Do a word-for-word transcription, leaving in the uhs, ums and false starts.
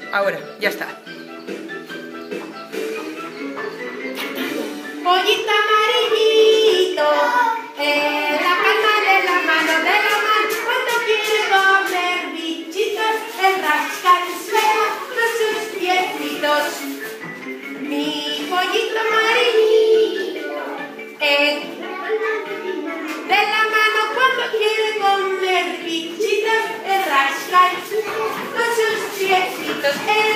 Ahora, ya está. Pollito amarillito, en la palma de la mano de la mano, cuando quiere comer bichitos, él rasca el suelo con sus piecitos. Mi pollito amarillito, en de la mano cuando quiere comer bichitos, él rasca el suelo con sus piecitos.